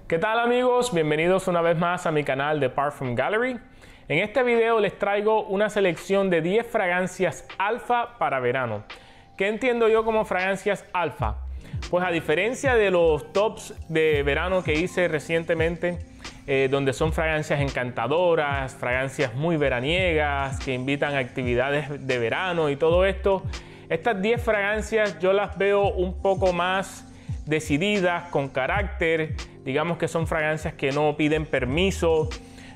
¿Qué tal amigos? Bienvenidos una vez más a mi canal de Parfum Gallery. En este video les traigo una selección de 10 fragancias alfa para verano. ¿Qué entiendo yo como fragancias alfa? Pues a diferencia de los tops de verano que hice recientemente, donde son fragancias encantadoras, fragancias muy veraniegas, que invitan a actividades de verano y todo esto, estas 10 fragancias yo las veo un poco más decididas, con carácter. Digamos que son fragancias que no piden permiso,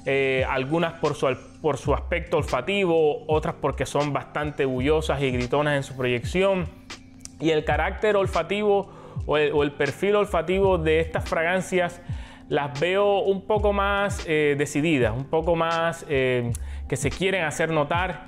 algunas por su aspecto olfativo, otras porque son bastante bullosas y gritonas en su proyección. Y el carácter olfativo o el perfil olfativo de estas fragancias las veo un poco más decididas, un poco más que se quieren hacer notar.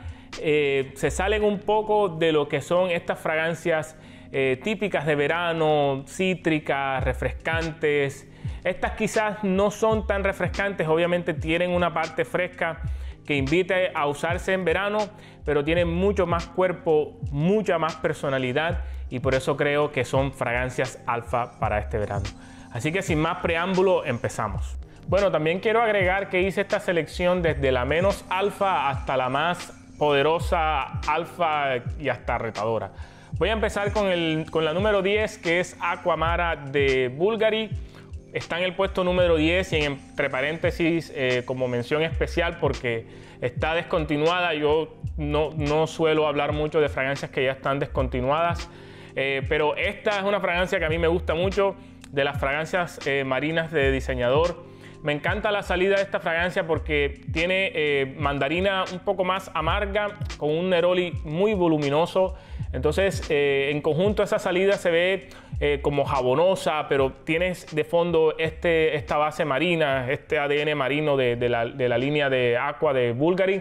Se salen un poco de lo que son estas fragancias típicas de verano, cítricas, refrescantes. Estas quizás no son tan refrescantes, obviamente tienen una parte fresca que invite a usarse en verano, pero tienen mucho más cuerpo, mucha más personalidad, y por eso creo que son fragancias alfa para este verano. Así que sin más preámbulo, empezamos. Bueno, también quiero agregar que hice esta selección desde la menos alfa hasta la más poderosa alfa y hasta retadora. Voy a empezar con la número 10, que es Aqua Amara de Bulgari. Está en el puesto número 10 y entre paréntesis como mención especial porque está descontinuada. Yo no suelo hablar mucho de fragancias que ya están descontinuadas, pero esta es una fragancia que a mí me gusta mucho, de las fragancias marinas de diseñador. Me encanta la salida de esta fragancia porque tiene mandarina un poco más amarga con un neroli muy voluminoso. Entonces en conjunto esa salida se ve como jabonosa, pero tienes de fondo esta base marina, este ADN marino de la línea de Aqua de Bulgari.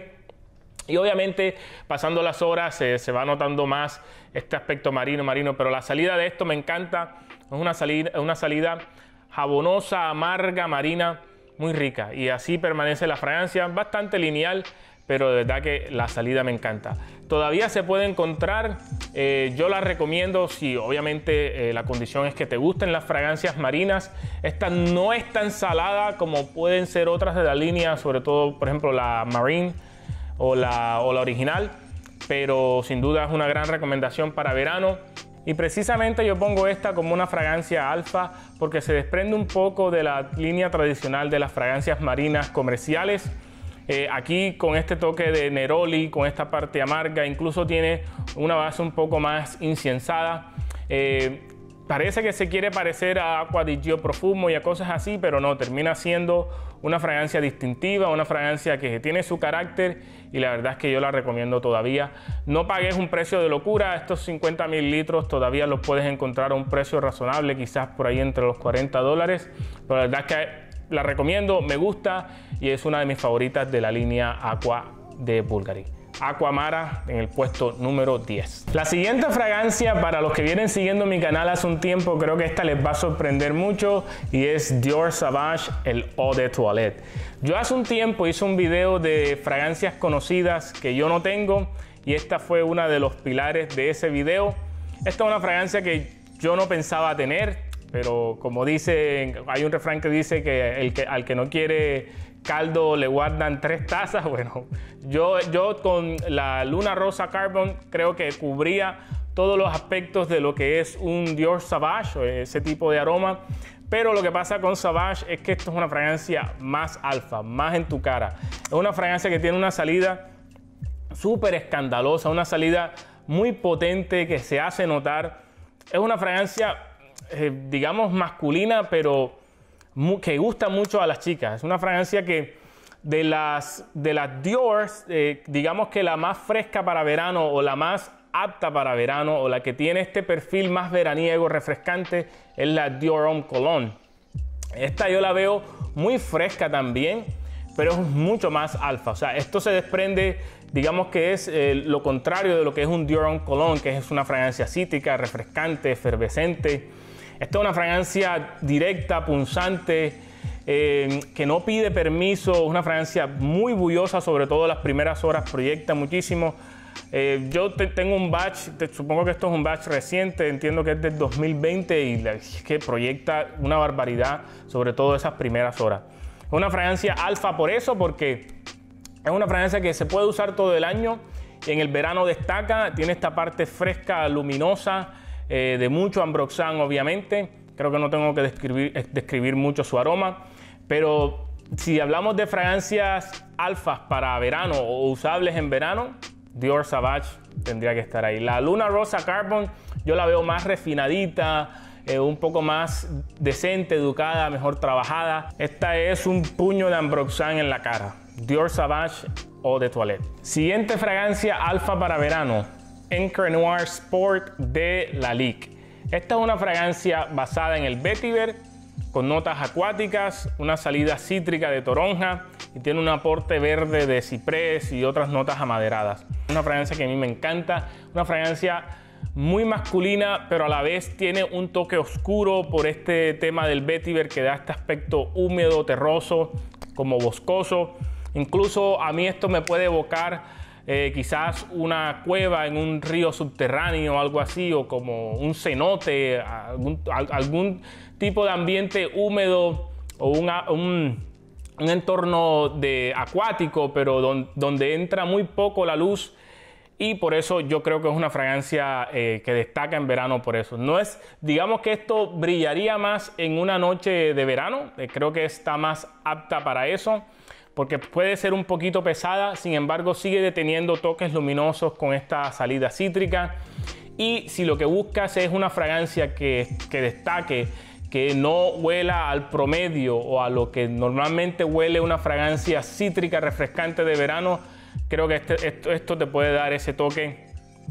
Y obviamente pasando las horas se va notando más este aspecto marino, pero la salida de esto me encanta. Es una salida jabonosa, amarga, marina, muy rica, y así permanece la fragancia, bastante lineal, pero de verdad que la salida me encanta. Todavía se puede encontrar, yo la recomiendo si obviamente la condición es que te gusten las fragancias marinas. Esta no es tan salada como pueden ser otras de la línea, sobre todo por ejemplo la Marine o la original, pero sin duda es una gran recomendación para verano. Y precisamente yo pongo esta como una fragancia alfa porque se desprende un poco de la línea tradicional de las fragancias marinas comerciales. Aquí con este toque de neroli, con esta parte amarga, incluso tiene una base un poco más inciensada. Parece que se quiere parecer a Acqua di Gio Profumo y a cosas así, pero no, termina siendo una fragancia distintiva, una fragancia que tiene su carácter, y la verdad es que yo la recomiendo todavía. No pagues un precio de locura, estos 50 mililitros todavía los puedes encontrar a un precio razonable, quizás por ahí entre los $40, pero la verdad es que la recomiendo, me gusta y es una de mis favoritas de la línea Aqua de Bulgari. Aqua Amara en el puesto número 10. La siguiente fragancia, para los que vienen siguiendo mi canal hace un tiempo, creo que esta les va a sorprender mucho, y es Dior Sauvage, el Eau de Toilette. Yo hace un tiempo hice un video de fragancias conocidas que yo no tengo, y esta fue una de los pilares de ese video. Esta es una fragancia que yo no pensaba tener, pero como dicen, hay un refrán que dice que al que no quiere caldo le guardan 3 tazas. Bueno, yo con la Luna Rosa Carbon creo que cubría todos los aspectos de lo que es un Dior Sauvage, ese tipo de aroma. Pero lo que pasa con Sauvage es que esto es una fragancia más alfa, más en tu cara. Es una fragancia que tiene una salida súper escandalosa, una salida muy potente que se hace notar. Es una fragancia, digamos, masculina, pero que gusta mucho a las chicas. Es una fragancia que de las Dior, digamos que la más fresca para verano, o la más apta para verano, o la que tiene este perfil más veraniego, refrescante, es la Dior Homme Cologne. Esta yo la veo muy fresca también, pero es mucho más alfa. O sea, esto se desprende, digamos que es lo contrario de lo que es un Dior Homme Cologne, que es una fragancia cítrica, refrescante, efervescente. Esta es una fragancia directa, punzante, que no pide permiso, una fragancia muy bullosa, sobre todo las primeras horas proyecta muchísimo. Yo tengo un batch, supongo que esto es un batch reciente, entiendo que es del 2020 y es que proyecta una barbaridad, sobre todo esas primeras horas. Es una fragancia alfa por eso, porque es una fragancia que se puede usar todo el año y en el verano destaca, tiene esta parte fresca, luminosa, de mucho ambroxan obviamente. Creo que no tengo que describir mucho su aroma, pero si hablamos de fragancias alfas para verano o usables en verano, Dior Sauvage tendría que estar ahí. La Luna Rosa Carbon yo la veo más refinadita, un poco más decente, educada, mejor trabajada. Esta es un puño de ambroxan en la cara. Dior Sauvage Eau de Toilette. Siguiente fragancia alfa para verano, Encre Noir Sport de Lalique. Esta es una fragancia basada en el vetiver, con notas acuáticas, una salida cítrica de toronja y tiene un aporte verde de ciprés y otras notas amaderadas. Una fragancia que a mí me encanta, una fragancia muy masculina, pero a la vez tiene un toque oscuro por este tema del vetiver que da este aspecto húmedo, terroso, como boscoso. Incluso a mí esto me puede evocar quizás una cueva en un río subterráneo o algo así, o como un cenote, algún tipo de ambiente húmedo o un entorno acuático, pero donde entra muy poco la luz, y por eso yo creo que es una fragancia que destaca en verano por eso. No es, digamos que esto brillaría más en una noche de verano, creo que está más apta para eso, porque puede ser un poquito pesada, sin embargo sigue deteniendo toques luminosos con esta salida cítrica. Y si lo que buscas es una fragancia que destaque, que no huela al promedio o a lo que normalmente huele una fragancia cítrica refrescante de verano, creo que esto te puede dar ese toque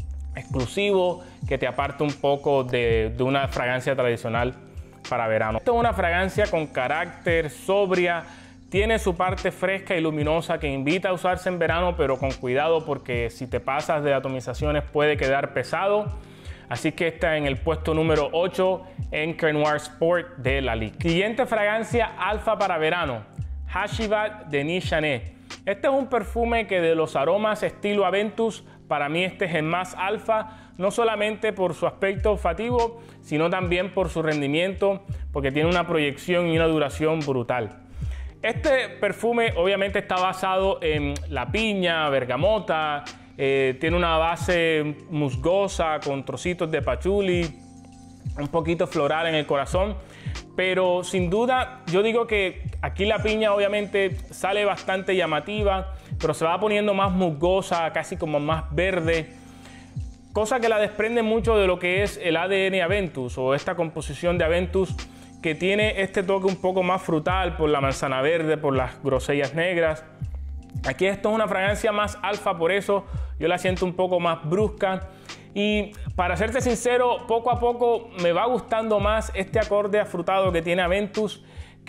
exclusivo que te aparte un poco de una fragancia tradicional para verano. Esta es una fragancia con carácter, sobria. Tiene su parte fresca y luminosa que invita a usarse en verano, pero con cuidado porque si te pasas de atomizaciones puede quedar pesado. Así que está en el puesto número 8, Encre Noir Sport de Lalique. Siguiente fragancia alfa para verano, Hashivat de Denis Chanel. Este es un perfume que de los aromas estilo Aventus, para mí este es el más alfa, no solamente por su aspecto olfativo, sino también por su rendimiento, porque tiene una proyección y una duración brutal. Este perfume obviamente está basado en la piña, bergamota, tiene una base musgosa con trocitos de patchouli, un poquito floral en el corazón, pero sin duda yo digo que aquí la piña obviamente sale bastante llamativa, pero se va poniendo más musgosa, casi como más verde, cosa que la desprende mucho de lo que es el ADN Aventus o esta composición de Aventus, que tiene este toque un poco más frutal por la manzana verde, por las grosellas negras. Aquí esto es una fragancia más alfa, por eso yo la siento un poco más brusca. Y para serte sincero, poco a poco me va gustando más este acorde afrutado que tiene Aventus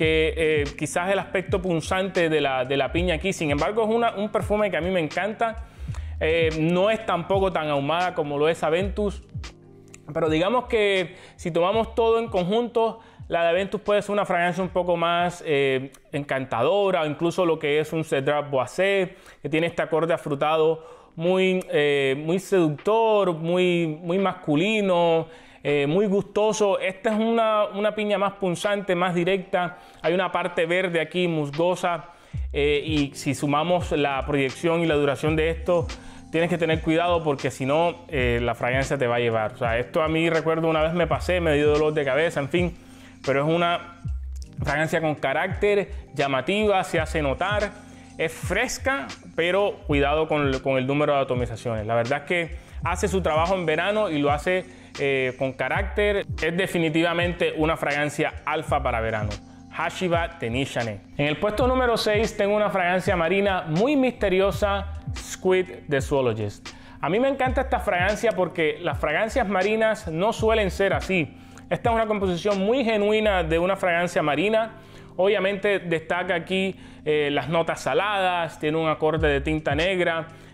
que quizás el aspecto punzante de la piña aquí. Sin embargo, es un perfume que a mí me encanta. No es tampoco tan ahumada como lo es Aventus, pero digamos que si tomamos todo en conjunto, la de Aventus puede ser una fragancia un poco más encantadora, o incluso lo que es un Cedrat Boisé, que tiene este acorde afrutado muy seductor, muy masculino, muy gustoso. Esta es una piña más punzante, más directa. Hay una parte verde aquí, musgosa, y si sumamos la proyección y la duración de esto, tienes que tener cuidado porque si no, la fragancia te va a llevar. O sea, esto a mí recuerdo una vez me pasé, me dio dolor de cabeza, en fin. Pero es una fragancia con carácter, llamativa, se hace notar, es fresca, pero cuidado con el número de atomizaciones. La verdad es que hace su trabajo en verano y lo hace con carácter. Es definitivamente una fragancia alfa para verano. Hashivat de Denis Chanel. En el puesto número 6 tengo una fragancia marina muy misteriosa, Squid de Zoologist. A mí me encanta esta fragancia porque las fragancias marinas no suelen ser así. Esta es una composición muy genuina de una fragancia marina. Obviamente destaca aquí las notas saladas, tiene un acorde de tinta negra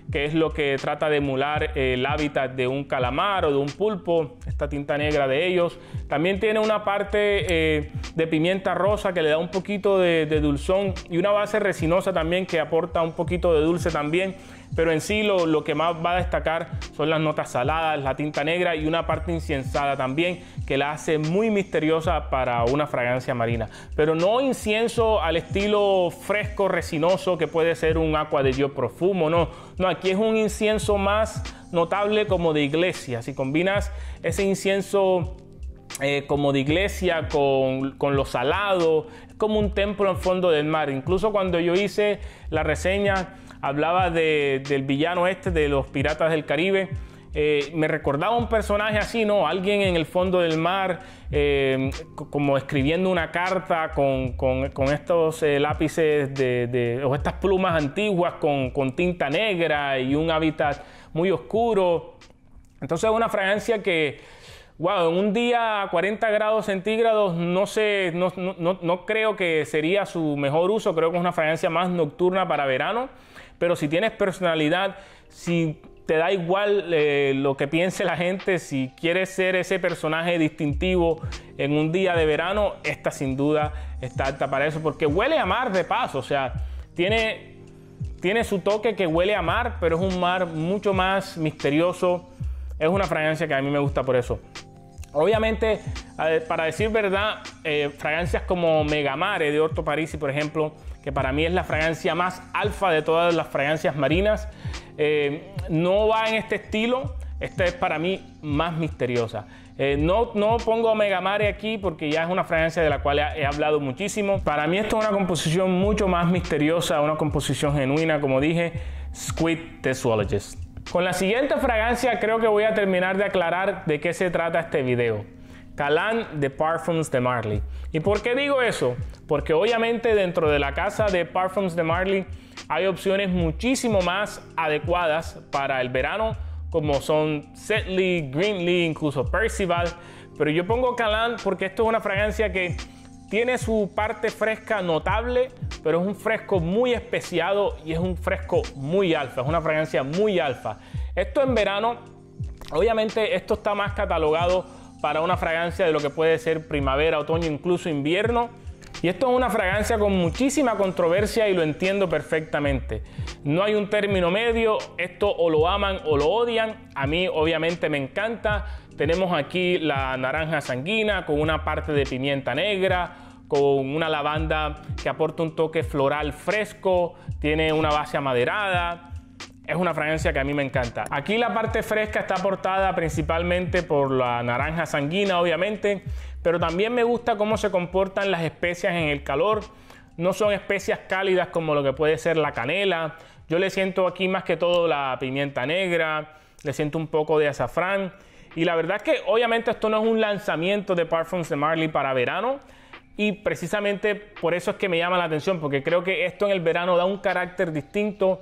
que es lo que trata de emular el hábitat de un calamar o de un pulpo, esta tinta negra de ellos. También tiene una parte de pimienta rosa que le da un poquito de dulzón y una base resinosa también que aporta un poquito de dulce también, pero en sí lo que más va a destacar son las notas saladas, la tinta negra y una parte inciensada también que la hace muy misteriosa para una fragancia marina, pero no incienso al estilo fresco resinoso que puede ser un Acqua di Gio Profumo, no, aquí es un incienso más notable como de iglesia. Si combinas ese incienso como de iglesia con lo salado, es como un templo en fondo del mar. Incluso cuando yo hice la reseña hablaba del villano de los Piratas del Caribe. Me recordaba un personaje así, ¿no? Alguien en el fondo del mar, como escribiendo una carta con estos lápices o estas plumas antiguas con tinta negra y un hábitat muy oscuro. Entonces es una fragancia que, wow, en un día a 40 grados centígrados no creo que sería su mejor uso. Creo que es una fragancia más nocturna para verano, pero si tienes personalidad, si te da igual lo que piense la gente, si quieres ser ese personaje distintivo en un día de verano, esta sin duda está apta para eso, porque huele a mar de paso. O sea, tiene su toque que huele a mar, pero es un mar mucho más misterioso. Es una fragancia que a mí me gusta por eso. Obviamente, para decir verdad, fragancias como Megamare de Orto Parisi, por ejemplo, que para mí es la fragancia más alfa de todas las fragancias marinas, no va en este estilo. Esta es para mí más misteriosa. No pongo Megamare aquí porque ya es una fragancia de la cual he hablado muchísimo. Para mí esto es una composición mucho más misteriosa, una composición genuina, como dije, Squid the Zoologist. Con la siguiente fragancia creo que voy a terminar de aclarar de qué se trata este video. Calan de Parfums de Marly. ¿Y por qué digo eso? Porque obviamente dentro de la casa de Parfums de Marly hay opciones muchísimo más adecuadas para el verano, como son Setley, Greenlee, incluso Percival. Pero yo pongo Calan porque esto es una fragancia que tiene su parte fresca notable, pero es un fresco muy especiado y es un fresco muy alfa, es una fragancia muy alfa. Esto en verano, obviamente esto está más catalogado para una fragancia de lo que puede ser primavera, otoño, incluso invierno. Y esto es una fragancia con muchísima controversia y lo entiendo perfectamente. No hay un término medio, esto o lo aman o lo odian. A mí obviamente me encanta. Tenemos aquí la naranja sanguina con una parte de pimienta negra, con una lavanda que aporta un toque floral fresco, tiene una base amaderada. Es una fragancia que a mí me encanta. Aquí la parte fresca está aportada principalmente por la naranja sanguina, obviamente, pero también me gusta cómo se comportan las especias en el calor. No son especias cálidas como lo que puede ser la canela. Yo le siento aquí más que todo la pimienta negra, le siento un poco de azafrán. Y la verdad es que obviamente esto no es un lanzamiento de Parfums de Marly para verano. Y precisamente por eso es que me llama la atención, porque creo que esto en el verano da un carácter distinto.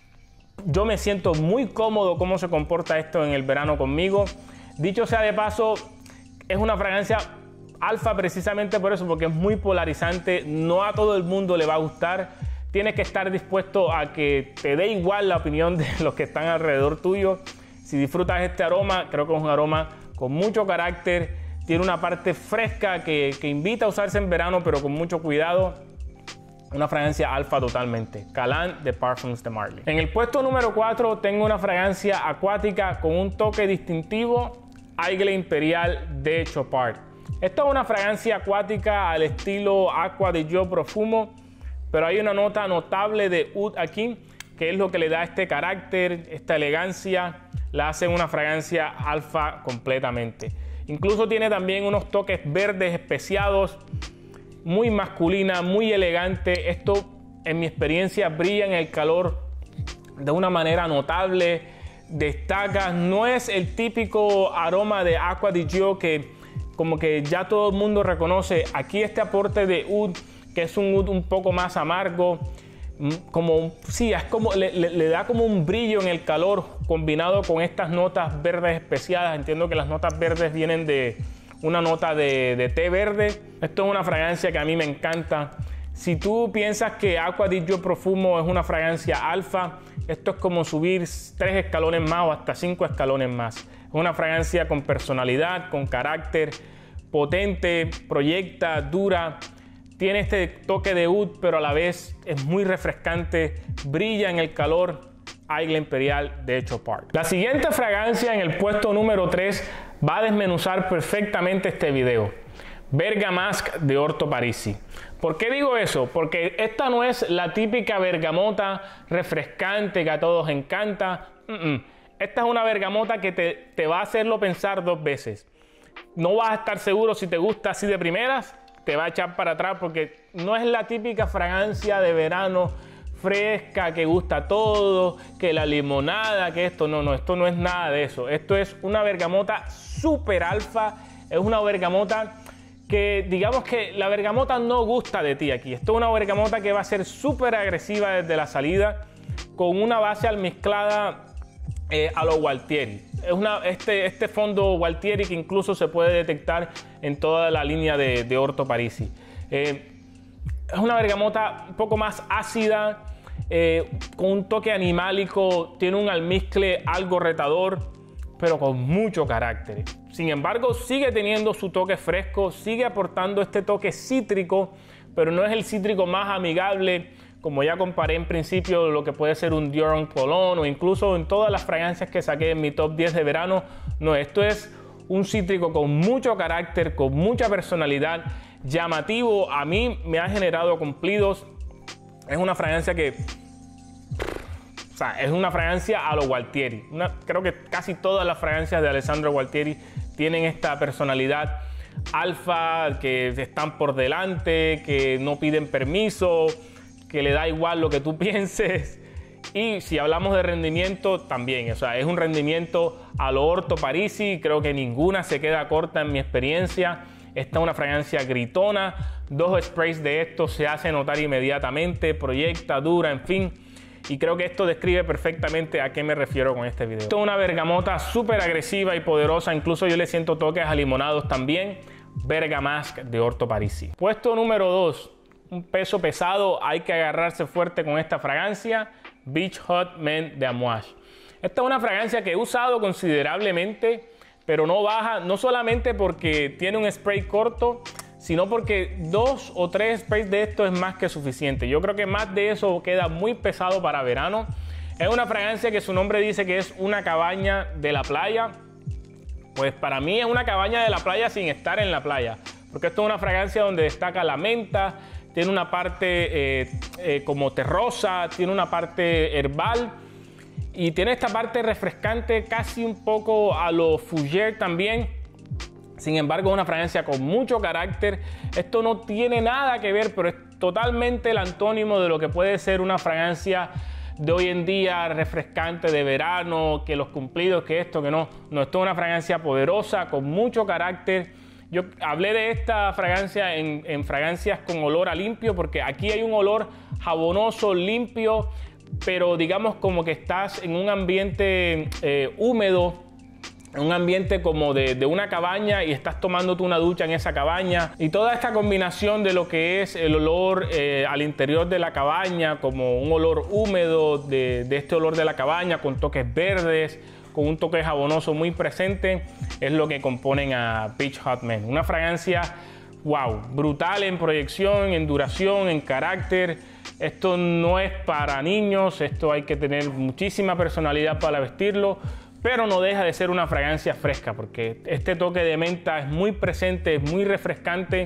Yo me siento muy cómodo cómo se comporta esto en el verano conmigo. Dicho sea de paso, es una fragancia alfa precisamente por eso, porque es muy polarizante. No a todo el mundo le va a gustar. Tienes que estar dispuesto a que te dé igual la opinión de los que están alrededor tuyo. Si disfrutas este aroma, creo que es un aroma con mucho carácter. Tiene una parte fresca que invita a usarse en verano, pero con mucho cuidado. Una fragancia alfa totalmente. Calan de Parfums de Marly. En el puesto número 4 tengo una fragancia acuática con un toque distintivo, Aigle Imperial de Chopard. Esta es una fragancia acuática al estilo Acqua di Gio Profumo, pero hay una nota notable de oud aquí, que es lo que le da este carácter, esta elegancia, la hace una fragancia alfa completamente. Incluso tiene también unos toques verdes especiados, muy masculina, muy elegante. Esto, en mi experiencia, brilla en el calor de una manera notable, destaca. No es el típico aroma de Acqua di Gio que como que ya todo el mundo reconoce. Aquí este aporte de oud, que es un oud un poco más amargo, le da como un brillo en el calor combinado con estas notas verdes especiadas. Entiendo que las notas verdes vienen de una nota de té verde. Esto es una fragancia que a mí me encanta. Si tú piensas que Acqua di Gio Profumo es una fragancia alfa, esto es como subir 3 escalones más o hasta 5 escalones más. Es una fragancia con personalidad, con carácter, potente, proyecta, dura. Tiene este toque de oud, pero a la vez es muy refrescante, brilla en el calor. Águila Imperial de Echo Park. La siguiente fragancia en el puesto número 3 va a desmenuzar perfectamente este video. Bergamasque de Orto Parisi. ¿Por qué digo eso? Porque esta no es la típica bergamota refrescante que a todos encanta. Esta es una bergamota que te va a hacerlo pensar 2 veces. No vas a estar seguro si te gusta así de primeras, te va a echar para atrás porque no es la típica fragancia de verano fresca, que gusta todo, que la limonada, que esto no, esto no es nada de eso. Esto es una bergamota súper alfa, es una bergamota que digamos que la bergamota no gusta de ti aquí. Esto es una bergamota que va a ser súper agresiva desde la salida, con una base almizclada a lo Gualtieri. Es este fondo Gualtieri que incluso se puede detectar en toda la línea de Orto Parisi. Es una bergamota un poco más ácida, con un toque animálico, tiene un almizcle algo retador, pero con mucho carácter. Sin embargo, sigue teniendo su toque fresco, sigue aportando este toque cítrico, pero no es el cítrico más amigable, como ya comparé en principio lo que puede ser un Dior Homme Cologne o incluso en todas las fragancias que saqué en mi top 10 de verano. No, esto es un cítrico con mucho carácter, con mucha personalidad, llamativo. A mí me ha generado cumplidos. Es una fragancia que... O sea, es una fragancia a lo Gualtieri. Creo que casi todas las fragancias de Alessandro Gualtieri tienen esta personalidad alfa, que están por delante, que no piden permiso, que le da igual lo que tú pienses. Y si hablamos de rendimiento, también, o sea, es un rendimiento a lo Orto Parisi. Creo que ninguna se queda corta en mi experiencia. Esta es una fragancia gritona. 2 sprays de esto se hace notar inmediatamente, proyecta, dura, en fin. Y creo que esto describe perfectamente a qué me refiero con este video. Esto es una bergamota súper agresiva y poderosa. Incluso yo le siento toques a limonados también. Bergamasque de Orto Parisi. Puesto número 2. Un peso pesado. Hay que agarrarse fuerte con esta fragancia. Beach Hut Men de Amouage. Esta es una fragancia que he usado considerablemente, pero no baja. No solamente porque tiene un spray corto, sino porque 2 o 3 sprays de esto es más que suficiente. Yo creo que más de eso queda muy pesado para verano. Es una fragancia que su nombre dice que es una cabaña de la playa. Pues para mí es una cabaña de la playa sin estar en la playa, porque esto es una fragancia donde destaca la menta, tiene una parte como terrosa, tiene una parte herbal y tiene esta parte refrescante, casi un poco a lo Fougère también. Sin embargo, es una fragancia con mucho carácter. Esto no tiene nada que ver, pero es totalmente el antónimo de lo que puede ser una fragancia de hoy en día, refrescante de verano, que los cumplidos, que esto, que no. No, esto es una fragancia poderosa, con mucho carácter. Yo hablé de esta fragancia en fragancias con olor a limpio, porque aquí hay un olor jabonoso, limpio, pero digamos como que estás en un ambiente húmedo, en un ambiente como de una cabaña y estás tomándote una ducha en esa cabaña. Y toda esta combinación de lo que es el olor al interior de la cabaña, como un olor húmedo de este olor de la cabaña, con toques verdes, con un toque jabonoso muy presente, es lo que componen a Beach Hut Men. Una fragancia, wow, brutal en proyección, en duración, en carácter. Esto no es para niños, esto hay que tener muchísima personalidad para vestirlo, pero no deja de ser una fragancia fresca, porque este toque de menta es muy presente, es muy refrescante,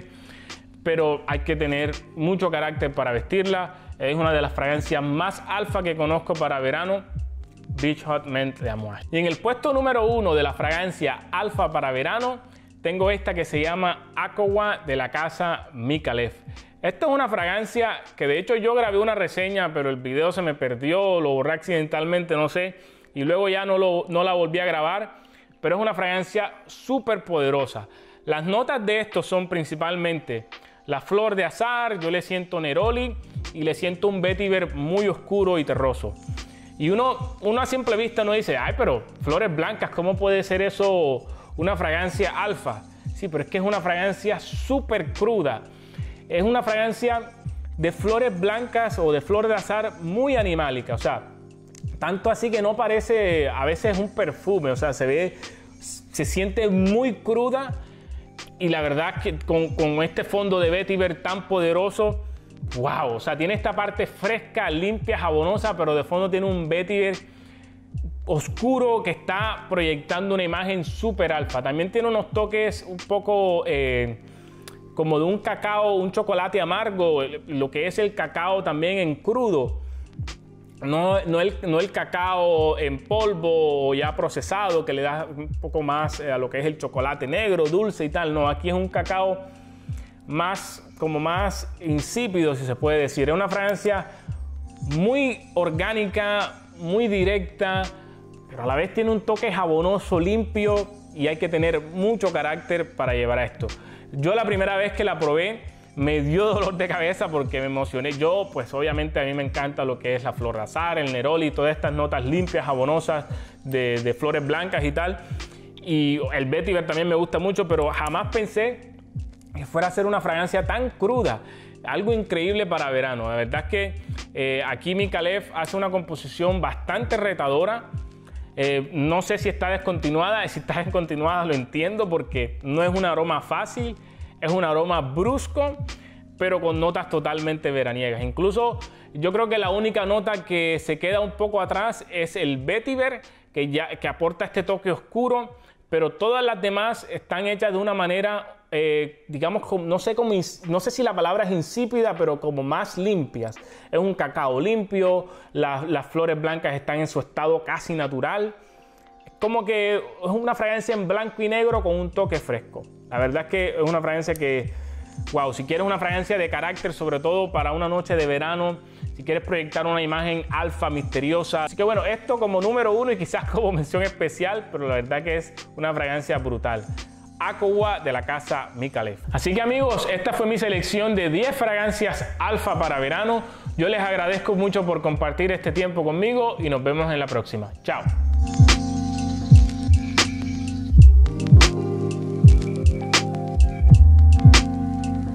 pero hay que tener mucho carácter para vestirla. Es una de las fragancias más alfa que conozco para verano. Beach Hut Men de Amouage. Y en el puesto número 1 de la fragancia alfa para verano, tengo esta que se llama Aqua de la casa Micallef. Esta es una fragancia que de hecho yo grabé una reseña, pero el video se me perdió, lo borré accidentalmente, no sé, y luego ya no la volví a grabar, pero es una fragancia súper poderosa. Las notas de esto son principalmente la flor de azahar, yo le siento neroli y le siento un vetiver muy oscuro y terroso. Y uno a simple vista no dice, ay, pero flores blancas, ¿cómo puede ser eso una fragancia alfa? Sí, pero es que es una fragancia súper cruda. Es una fragancia de flores blancas o de flor de azahar muy animálica. O sea, Tanto así que no parece a veces un perfume, o sea, se siente muy cruda. Y la verdad que con este fondo de vetiver tan poderoso, wow, o sea, tiene esta parte fresca, limpia, jabonosa, pero de fondo tiene un vetiver oscuro que está proyectando una imagen súper alfa. También tiene unos toques un poco como de un cacao, un chocolate amargo, lo que es el cacao también en crudo. No el cacao en polvo o ya procesado que le da un poco más a lo que es el chocolate negro, dulce y tal. No, aquí es un cacao más insípido, si se puede decir. Es una fragancia muy orgánica, muy directa, pero a la vez tiene un toque jabonoso, limpio, y hay que tener mucho carácter para llevar a esto. Yo la primera vez que la probé me dio dolor de cabeza porque me emocioné. Yo, pues obviamente a mí me encanta lo que es la flor de azahar, el neroli, todas estas notas limpias, jabonosas de flores blancas y tal. Y el vetiver también me gusta mucho, pero jamás pensé que fuera a ser una fragancia tan cruda. Algo increíble para verano. La verdad es que aquí Micallef hace una composición bastante retadora. No sé si está descontinuada. Si está descontinuada lo entiendo porque no es un aroma fácil. Es un aroma brusco, pero con notas totalmente veraniegas. Incluso yo creo que la única nota que se queda un poco atrás es el vetiver, que aporta este toque oscuro, pero todas las demás están hechas de una manera, digamos, no sé si la palabra es insípida, pero como más limpias. Es un cacao limpio, las flores blancas están en su estado casi natural. Como que es una fragancia en blanco y negro con un toque fresco. La verdad es que es una fragancia que, wow, si quieres una fragancia de carácter, sobre todo para una noche de verano, si quieres proyectar una imagen alfa, misteriosa. Así que bueno, esto como número 1 y quizás como mención especial, pero la verdad que es una fragancia brutal. Aqua de la casa Micallef. Así que amigos, esta fue mi selección de 10 fragancias alfa para verano. Yo les agradezco mucho por compartir este tiempo conmigo y nos vemos en la próxima. Chao.